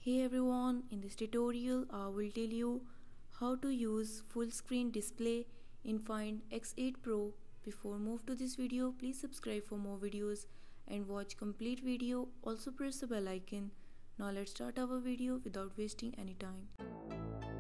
Hey everyone, in this tutorial I will tell you how to use full screen display in Find X8 Pro. Before move to this video, please subscribe for more videos and watch complete video. Also press the bell icon. Now let's start our video without wasting any time.